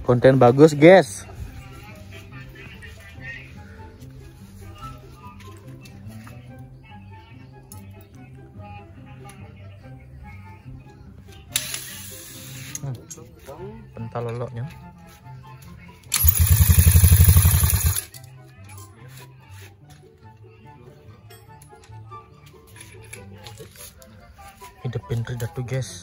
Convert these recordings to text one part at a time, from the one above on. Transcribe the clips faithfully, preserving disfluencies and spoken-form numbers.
Konten bagus, guys. Hmm. Pental loloknya. Hidupin redak tuh, guys.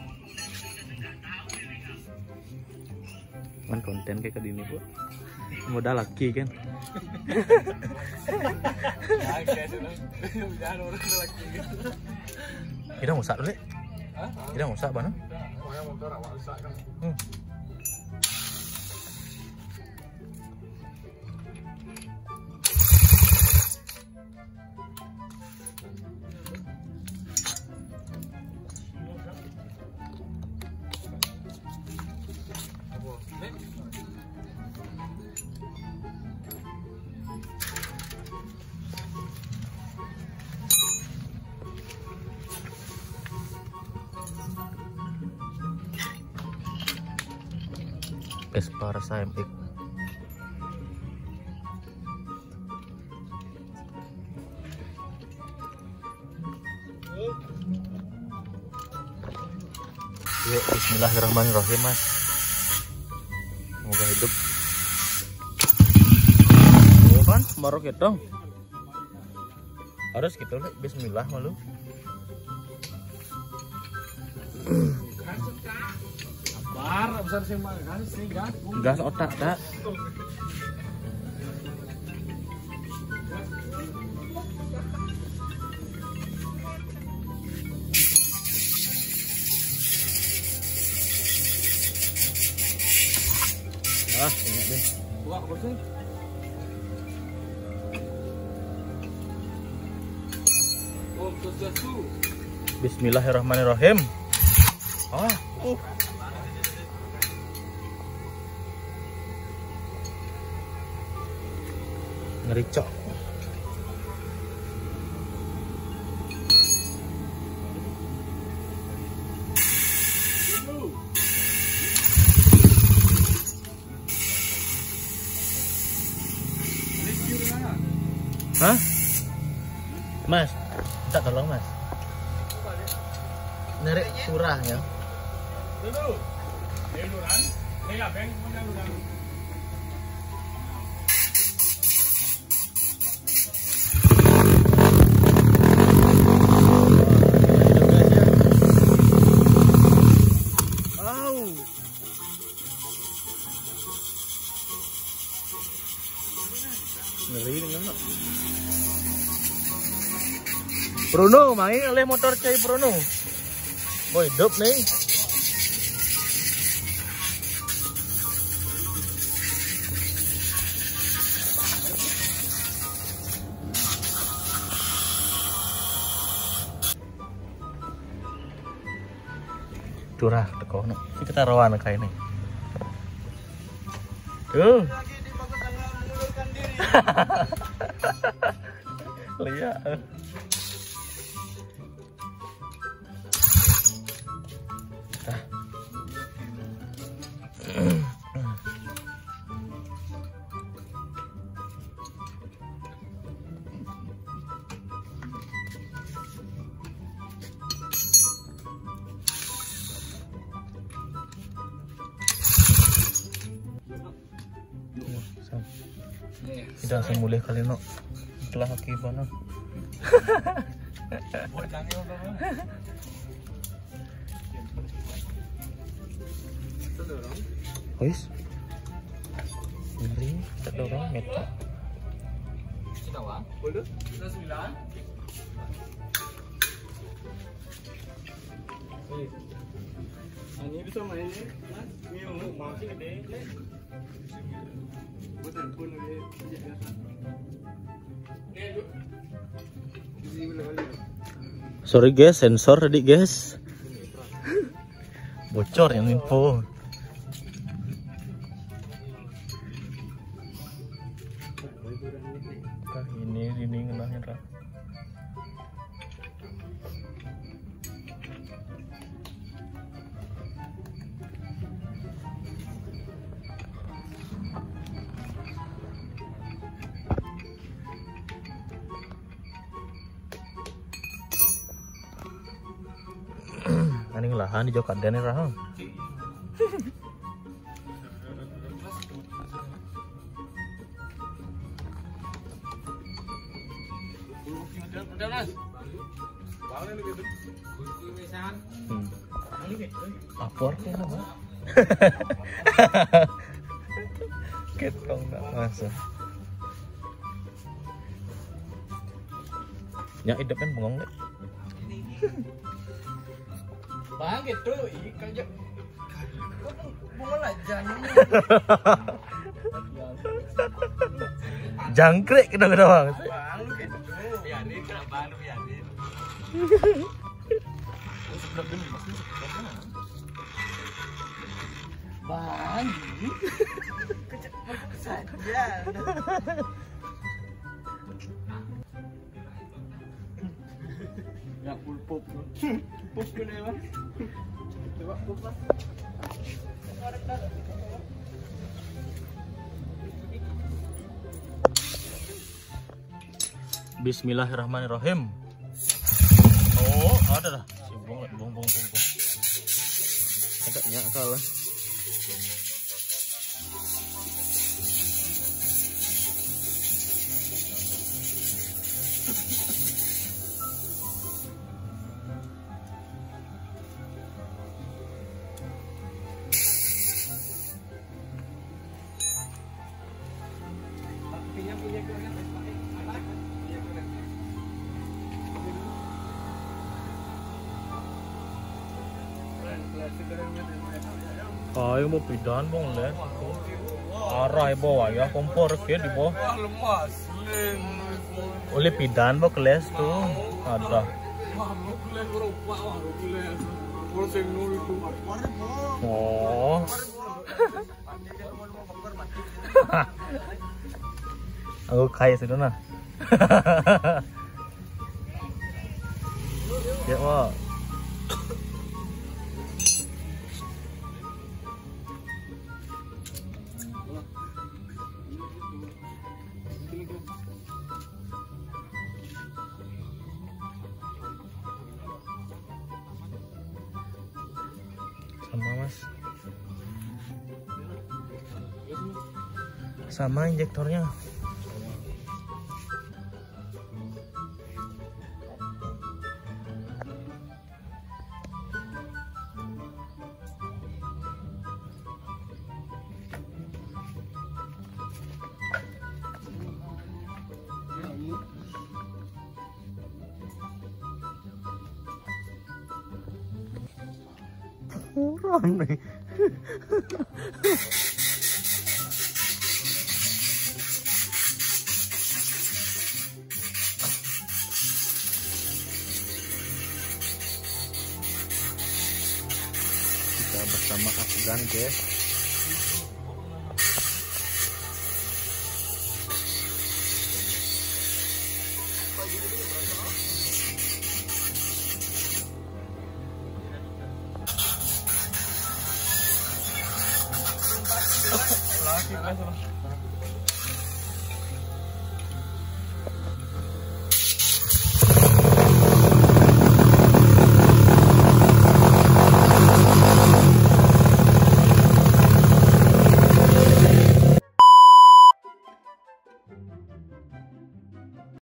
Kan konten kayak gini, Bu. Modal laki kan. Kita ngusak dulu. Kita ngusak mana? Hmm. Vespa rasa M X. Yuk, bismillahirrahmanirrahim, Mas. Semoga hidup. Oh kan, baru gitu. Harus gitu, bismillah malu. Gas otak tak. Ah, ingat deh. Bismillahirrahmanirrahim. Ah, uh. Ngericok. Hah? Mas, minta tolong, Mas. Nerik surahnya. Ngeri dengan Bruno, main oleh motor cai Bruno. Oh, hidup nih. Curah teko no. Kita rawan kayak ini. Tuh. Lihat. Tidak semulih kali no. Telah akibat no. Wis. Ngeri, kita dorong meter. Sinawa? Boleh? sembilan. Ini bisa main ni, Mas. Ni mau masih gede. Betul pun ni. Sorry guys, sensor tadi guys. Bocor yang info. Kah ini ini ngenahnya Ra. Aning lahan di Jokat dan rahang. Hmm. Lapor ke apa? Ketong nak masuk. Yang hidup kan bengong deh. Bang gitu, ikan aja. Bengong aja nih. Jangkrik kita-kita bang. Bang lu gitu. Biarin kena bang lu biarin. Bang, kecek saja. Ya pulpup, pulpup gini bang. Coba pulpup. Bismillahirrahmanirrahim. Oh, ada dah. Si bong, bong, bong, bong, bong. Ada nyak kalah. Ay mo pidan bong le. Aray bo ya kompor ke di bo. Lemas, lem. Oleh pidan bo keles tu. Ada. Oh. Aku kaya sudah nah. Ya wah. Sama mas, sama injektornya. Kurang nih. Kita bersama Afgan guys. Lagi guys.